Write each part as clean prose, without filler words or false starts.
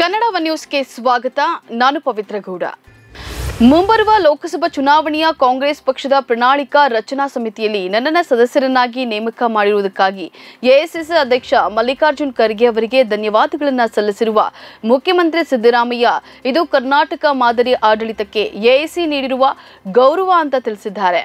Kannada one ನ್ಯೂಸ್ಗೆ ಸ್ವಾಗತ. ನಾನು ಪವಿತ್ರ ಗೌಡ. ಮುಂಬರುವ ಲೋಕಸಭಾ ಚುನಾವಣೆಯ ಕಾಂಗ್ರೆಸ್ ಪಕ್ಷದ ಪ್ರಣಾಳಿಕಾ ರಚನಾ ಸಮಿತಿಯಲ್ಲಿ ನನ್ನನ್ನು ಸದಸ್ಯರನ್ನಾಗಿ ನೇಮಕ ಮಾಡಿರುವುದಕ್ಕಾಗಿ ಎಐಸಿಸಿ ಅಧ್ಯಕ್ಷ ಮಲ್ಲಿಕಾರ್ಜುನ್ ಖರ್ಗೆ ಅವರಿಗೆ ಧನ್ಯವಾದಗಳನ್ನು ಸಲ್ಲಿಸಿರುವ ಮುಖ್ಯಮಂತ್ರಿ ಸಿದ್ದರಾಮಯ್ಯ ಇದು ಕರ್ನಾಟಕ ಮಾದರಿ ಆಡಳಿತಕ್ಕೆ ಎಐಸಿ ನೀಡಿರುವ ಗೌರವ ಅಂತ ತಿಳಿಸಿದ್ದಾರೆ.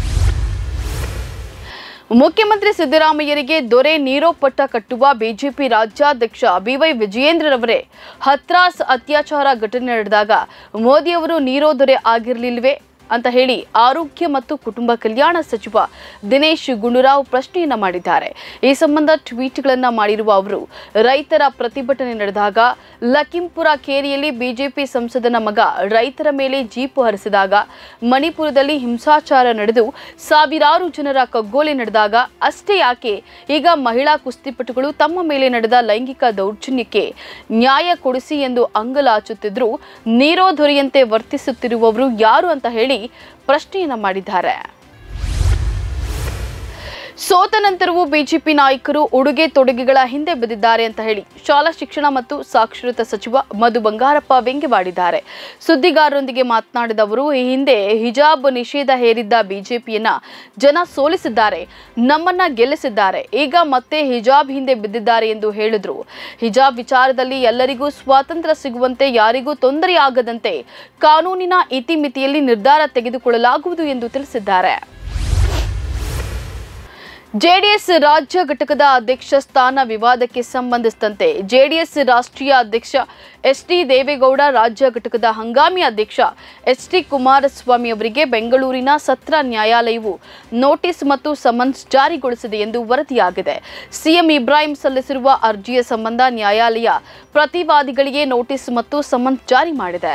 ಮುಖ್ಯಮಂತ್ರಿ ಸಿದ್ದರಾಮಯ್ಯರಿಗೆ ದೊರೆ ನೀರೋ ಪಟ್ಟ ಕಟ್ಟುವ ಬಿಜೆಪಿ ರಾಜ್ಯಾಧ್ಯಕ್ಷ ಬಿವೈ ವಿಜಯೇಂದ್ರರವರೇ ಹತ್ರಾಸ್ ಅತ್ಯಾಚಾರ ಘಟನೆ ನಡೆದಾಗ ಮೋದಿಯವರು ನೀರೋ ದೊರೆ ಆಗಿರಲಿಲ್ವೇ ಅಂತ ಹೇಳಿ ಆರೋಗ್ಯ ಮತ್ತು ಕುಟುಂಬ ಕಲ್ಯಾಣ ಸಚಿವ ದಿನೇಶ್ ಗುಂಡೂರಾವ್ ಪ್ರಶ್ನೆಯನ್ನ ಮಾಡಿದ್ದಾರೆ. ಈ ಸಂಬಂಧ ಟ್ವೀಟ್ಗಳನ್ನ ಮಾಡಿರುವ ಅವರು, ರೈತರ ಪ್ರತಿಭಟನೆ ನಡೆದಾಗ ಲಖೀಂಪುರ ಕೇರಿಯಲ್ಲಿ ಬಿಜೆಪಿ ಸಂಸದನ ಮಗ ರೈತರ ಮೇಲೆ ಜೀಪು ಹರಿಸಿದಾಗ, ಮಣಿಪುರದಲ್ಲಿ ಹಿಂಸಾಚಾರ ನಡೆದು ಸಾವಿರಾರು ಜನರ ಕಗ್ಗೊಲೆ ನಡೆದಾಗ ಅಷ್ಟೇ ಯಾಕೆ ಈಗ ಮಹಿಳಾ ಕುಸ್ತಿಪಟುಗಳು ತಮ್ಮ ಮೇಲೆ ನಡೆದ ಲೈಂಗಿಕ ದೌರ್ಜನ್ಯಕ್ಕೆ ನ್ಯಾಯ ಕೊಡಿಸಿ ಎಂದು ಅಂಗಲಾಚುತ್ತಿದ್ರು ನೀರೋ ದೊರೆಯಂತೆ ವರ್ತಿಸುತ್ತಿರುವವರು ಯಾರು ಅಂತ ಹೇಳಿ ಪ್ರಶ್ನೆಯನ್ನ ಮಾಡಿದ್ದಾರೆ. ಸೋತ ನಂತರವೂ ಬಿಜೆಪಿ ನಾಯಕರು ಉಡುಗೆ ತೊಡುಗೆಗಳ ಹಿಂದೆ ಬಿದ್ದಿದ್ದಾರೆ ಅಂತ ಹೇಳಿ ಶಾಲಾ ಶಿಕ್ಷಣ ಮತ್ತು ಸಾಕ್ಷರತಾ ಸಚಿವ ಮಧು ಬಂಗಾರಪ್ಪ ವ್ಯಂಗ್ಯವಾಡಿದ್ದಾರೆ. ಸುದ್ದಿಗಾರರೊಂದಿಗೆ ಮಾತನಾಡಿದ ಅವರು, ಈ ಹಿಂದೆ ಹಿಜಾಬ್ ನಿಷೇಧ ಹೇರಿದ್ದ ಬಿಜೆಪಿಯನ್ನ ಜನ ಸೋಲಿಸಿದ್ದಾರೆ, ನಮ್ಮನ್ನ ಗೆಲ್ಲಿಸಿದ್ದಾರೆ, ಈಗ ಮತ್ತೆ ಹಿಜಾಬ್ ಹಿಂದೆ ಬಿದ್ದಿದ್ದಾರೆ ಎಂದು ಹೇಳಿದ್ರು. ಹಿಜಾಬ್ ವಿಚಾರದಲ್ಲಿ ಎಲ್ಲರಿಗೂ ಸ್ವಾತಂತ್ರ್ಯ ಸಿಗುವಂತೆ, ಯಾರಿಗೂ ತೊಂದರೆಯಾಗದಂತೆ ಕಾನೂನಿನ ಇತಿಮಿತಿಯಲ್ಲಿ ನಿರ್ಧಾರ ತೆಗೆದುಕೊಳ್ಳಲಾಗುವುದು ಎಂದು ತಿಳಿಸಿದ್ದಾರೆ. ಜೆಡಿಎಸ್ ರಾಜ್ಯ ಘಟಕದ ಅಧ್ಯಕ್ಷ ಸ್ಥಾನ ವಿವಾದಕ್ಕೆ ಸಂಬಂಧಿಸಿದಂತೆ ಜೆಡಿಎಸ್ ರಾಷ್ಟ್ರೀಯ ಅಧ್ಯಕ್ಷ ಎಚ್.ಡಿ. ದೇವೇಗೌಡ, ರಾಜ್ಯ ಘಟಕದ ಹಂಗಾಮಿ ಅಧ್ಯಕ್ಷ ಎಚ್.ಡಿ. ಕುಮಾರಸ್ವಾಮಿ ಅವರಿಗೆ ಬೆಂಗಳೂರಿನ ಸತ್ರ ನ್ಯಾಯಾಲಯವು ನೋಟಿಸ್ ಮತ್ತು ಸಮನ್ಸ್ ಜಾರಿಗೊಳಿಸಿದೆ ಎಂದು ವರದಿಯಾಗಿದೆ. ಸಿಎಂ ಇಬ್ರಾಹಿಂ ಸಲ್ಲಿಸಿರುವ ಅರ್ಜಿಯ ಸಂಬಂಧ ನ್ಯಾಯಾಲಯ ಪ್ರತಿವಾದಿಗಳಿಗೆ ನೋಟಿಸ್ ಮತ್ತು ಸಮನ್ಸ್ ಜಾರಿ ಮಾಡಿದೆ.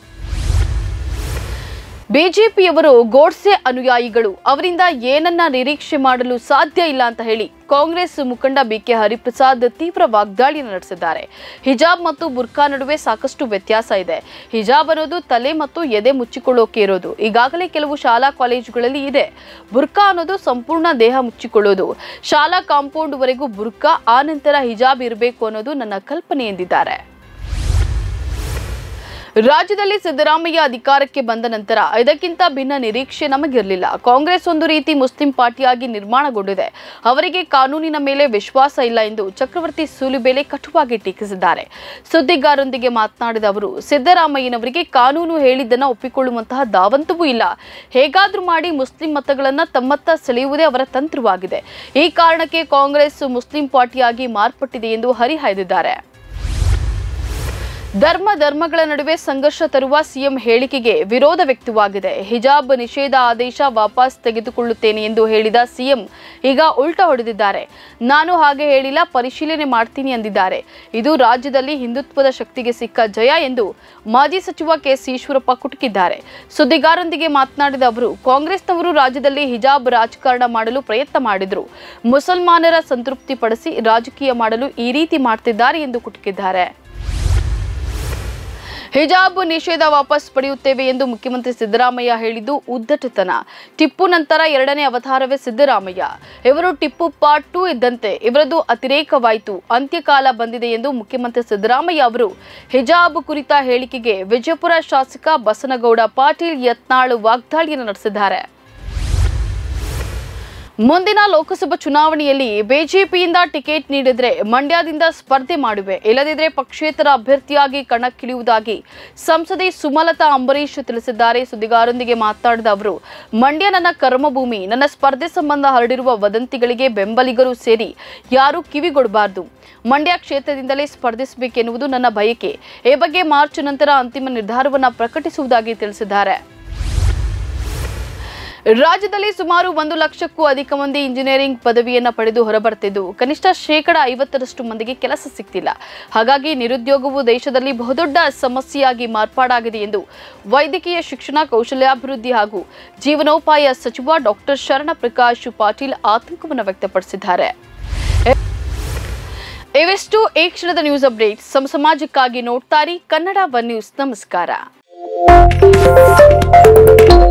ಬಿಜೆಪಿಯವರು ಗೋಡ್ಸೆ ಅನುಯಾಯಿಗಳು, ಅವರಿಂದ ಏನನ್ನ ನಿರೀಕ್ಷೆ ಮಾಡಲು ಸಾಧ್ಯ ಇಲ್ಲ ಅಂತ ಹೇಳಿ ಕಾಂಗ್ರೆಸ್ ಮುಖಂಡ ಬಿಕೆ ಹರಿಪ್ರಸಾದ್ ತೀವ್ರ ವಾಗ್ದಾಳಿಯನ್ನು ನಡೆಸಿದ್ದಾರೆ. ಹಿಜಾಬ್ ಮತ್ತು ಬುರ್ಕಾ ನಡುವೆ ಸಾಕಷ್ಟು ವ್ಯತ್ಯಾಸ ಇದೆ. ಹಿಜಾಬ್ ಅನ್ನೋದು ತಲೆ ಮತ್ತು ಎದೆ ಮುಚ್ಚಿಕೊಳ್ಳೋಕೆ ಇರೋದು, ಈಗಾಗಲೇ ಕೆಲವು ಶಾಲಾ ಕಾಲೇಜುಗಳಲ್ಲಿ ಇದೆ. ಬುರ್ಕಾ ಅನ್ನೋದು ಸಂಪೂರ್ಣ ದೇಹ ಮುಚ್ಚಿಕೊಳ್ಳೋದು. ಶಾಲಾ ಕಾಂಪೌಂಡ್ ವರೆಗೂ ಬುರ್ಕಾ, ಆ ನಂತರ ಹಿಜಾಬ್ ಇರಬೇಕು ಅನ್ನೋದು ನನ್ನ ಕಲ್ಪನೆ ಎಂದಿದ್ದಾರೆ. ರಾಜ್ಯದಲ್ಲಿ ಸಿದ್ದರಾಮಯ್ಯ ಅಧಿಕಾರಕ್ಕೆ ಬಂದ ನಂತರ ಇದಕ್ಕಿಂತ ಭಿನ್ನ ನಿರೀಕ್ಷೆ ನಮಗಿರಲಿಲ್ಲ. ಕಾಂಗ್ರೆಸ್ ಒಂದು ರೀತಿ ಮುಸ್ಲಿಂ ಪಾರ್ಟಿಯಾಗಿ ನಿರ್ಮಾಣಗೊಂಡಿದೆ. ಅವರಿಗೆ ಕಾನೂನಿನ ಮೇಲೆ ವಿಶ್ವಾಸ ಇಲ್ಲ ಎಂದು ಚಕ್ರವರ್ತಿ ಸೂಲಿಬೇಲೆ ಕಟುವಾಗಿ ಟೀಕಿಸಿದ್ದಾರೆ. ಸುದ್ದಿಗಾರರೊಂದಿಗೆ ಮಾತನಾಡಿದ ಅವರು, ಸಿದ್ದರಾಮಯ್ಯನವರಿಗೆ ಕಾನೂನು ಹೇಳಿದ್ದನ್ನು ಒಪ್ಪಿಕೊಳ್ಳುವಂತಹ ದಾವಂತವೂ ಇಲ್ಲ. ಹೇಗಾದ್ರೂ ಮಾಡಿ ಮುಸ್ಲಿಂ ಮತಗಳನ್ನು ತಮ್ಮತ್ತ ಸೆಳೆಯುವುದೇ ಅವರ ತಂತ್ರವಾಗಿದೆ. ಈ ಕಾರಣಕ್ಕೆ ಕಾಂಗ್ರೆಸ್ ಮುಸ್ಲಿಂ ಪಾರ್ಟಿಯಾಗಿ ಮಾರ್ಪಟ್ಟಿದೆ ಎಂದು ಹರಿಹಾಯ್ದಿದ್ದಾರೆ. ಧರ್ಮಗಳ ನಡುವೆ ಸಂಘರ್ಷ ತರುವ ಸಿಎಂ ಹೇಳಿಕೆಗೆ ವಿರೋಧ ವ್ಯಕ್ತವಾಗಿದೆ. ಹಿಜಾಬ್ ನಿಷೇಧ ಆದೇಶ ವಾಪಸ್ ತೆಗೆದುಕೊಳ್ಳುತ್ತೇನೆ ಎಂದು ಹೇಳಿದ ಸಿಎಂ ಈಗ ಉಲ್ಟಾ ಹೊಡೆದಿದ್ದಾರೆ. ನಾನು ಹಾಗೆ ಹೇಳಿಲ್ಲ, ಪರಿಶೀಲನೆ ಮಾಡ್ತೀನಿ ಎಂದಿದ್ದಾರೆ. ಇದು ರಾಜ್ಯದಲ್ಲಿ ಹಿಂದುತ್ವದ ಶಕ್ತಿಗೆ ಸಿಕ್ಕ ಜಯ ಎಂದು ಮಾಜಿ ಸಚಿವ ಕೆಎಸ್ ಈಶ್ವರಪ್ಪ ಕುಟುಕಿದ್ದಾರೆ. ಸುದ್ದಿಗಾರರೊಂದಿಗೆ ಮಾತನಾಡಿದ ಅವರು, ಕಾಂಗ್ರೆಸ್ನವರು ರಾಜ್ಯದಲ್ಲಿ ಹಿಜಾಬ್ ರಾಜಕಾರಣ ಮಾಡಲು ಪ್ರಯತ್ನ ಮಾಡಿದ್ರು. ಮುಸಲ್ಮಾನರ ಸಂತೃಪ್ತಿ ಪಡಿಸಿ ರಾಜಕೀಯ ಮಾಡಲು ಈ ರೀತಿ ಮಾಡ್ತಿದ್ದಾರೆ ಎಂದು ಕುಟುಕಿದ್ದಾರೆ. ಹಿಜಾಬ್ ನಿಷೇಧ ವಾಪಸ್ ಪಡೆಯುತ್ತೇವೆ ಎಂದು ಮುಖ್ಯಮಂತ್ರಿ ಸಿದ್ದರಾಮಯ್ಯ ಹೇಳಿದ್ದು ಉದ್ದಟತನ. ಟಿಪ್ಪು ನಂತರ ಎರಡನೇ ಅವತಾರವೇ ಸಿದ್ದರಾಮಯ್ಯ. ಇವರು ಟಿಪ್ಪು ಪಾರ್ಟ್ 2 ಇದ್ದಂತೆ ಇವರದು ಅತಿರೇಕವಾಯಿತು, ಅಂತ್ಯಕಾಲ ಬಂದಿದೆ ಎಂದು ಮುಖ್ಯಮಂತ್ರಿ ಸಿದ್ದರಾಮಯ್ಯ ಅವರು ಹಿಜಾಬ್ ಕುರಿತ ಹೇಳಿಕೆಗೆ ವಿಜಯಪುರ ಶಾಸಕ ಬಸನಗೌಡ ಪಾಟೀಲ್ ಯತ್ನಾಳ್ ವಾಗ್ದಾಳಿಯನ್ನು ನಡೆಸಿದ್ದಾರೆ. ಮುಂದಿನ ಲೋಕಸಭಾ ಚುನಾವಣೆಯಲ್ಲಿ ಬಿಜೆಪಿಯಿಂದ ಟಿಕೆಟ್ ನೀಡಿದ್ರೆ ಮಂಡ್ಯದಿಂದ ಸ್ಪರ್ಧೆ ಮಾಡುವೆ, ಇಲ್ಲದಿದ್ದರೆ ಪಕ್ಷೇತರ ಅಭ್ಯರ್ಥಿಯಾಗಿ ಕಣಕ್ಕಿಳಿಯುವುದಾಗಿ ಸಂಸದೆ ಸುಮಲತಾ ಅಂಬರೀಶ್ ತಿಳಿಸಿದ್ದಾರೆ. ಸುದ್ದಿಗಾರರೊಂದಿಗೆ ಮಾತನಾಡಿದ ಅವರು, ಮಂಡ್ಯ ನನ್ನ ಕರ್ಮಭೂಮಿ, ನನ್ನ ಸ್ಪರ್ಧೆ ಸಂಬಂಧ ಹರಡಿರುವ ವದಂತಿಗಳಿಗೆ ಬೆಂಬಲಿಗರು ಸೇರಿ ಯಾರೂ ಕಿವಿಗೊಡಬಾರದು. ಮಂಡ್ಯ ಕ್ಷೇತ್ರದಿಂದಲೇ ಸ್ಪರ್ಧಿಸಬೇಕೆನ್ನುವುದು ನನ್ನ ಬಯಕೆ. ಈ ಬಗ್ಗೆ ಮಾರ್ಚ್ ನಂತರ ಅಂತಿಮ ನಿರ್ಧಾರವನ್ನು ಪ್ರಕಟಿಸುವುದಾಗಿ ತಿಳಿಸಿದ್ದಾರೆ. ರಾಜ್ಯದಲ್ಲಿ ಸುಮಾರು 1 ಲಕ್ಷಕ್ಕೂ ಅಧಿಕ ಮಂದಿ ಇಂಜಿನಿಯರಿಂಗ್ ಪದವಿಯನ್ನು ಪಡೆದು ಹೊರಬರ್ತಿದ್ದು ಕನಿಷ್ಠ 50% ಮಂದಿಗೆ ಕೆಲಸ ಸಿಗ್ತಿಲ್ಲ. ಹಾಗಾಗಿ ನಿರುದ್ಯೋಗವು ದೇಶದಲ್ಲಿ ಬಹುದೊಡ್ಡ ಸಮಸ್ಯೆಯಾಗಿ ಮಾರ್ಪಾಡಾಗಿದೆ ಎಂದು ವೈದ್ಯಕೀಯ ಶಿಕ್ಷಣ, ಕೌಶಲ್ಯಾಭಿವೃದ್ಧಿ ಹಾಗೂ ಜೀವನೋಪಾಯ ಸಚಿವ ಡಾಕ್ಟರ್ ಶರಣಪ್ರಕಾಶ್ ಪಾಟೀಲ್ ಆತಂಕವನ್ನು ವ್ಯಕ್ತಪಡಿಸಿದ್ದಾರೆ. ಇವೆಷ್ಟು ಈ ಕ್ಷಣದ ನ್ಯೂಸ್ ಅಪ್ಡೇಟ್. ಸಮಾಜಕ್ಕಾಗಿ ನೋಡ್ತಾರಿ ಕನ್ನಡ ಒನ್ ನ್ಯೂಸ್. ನಮಸ್ಕಾರ.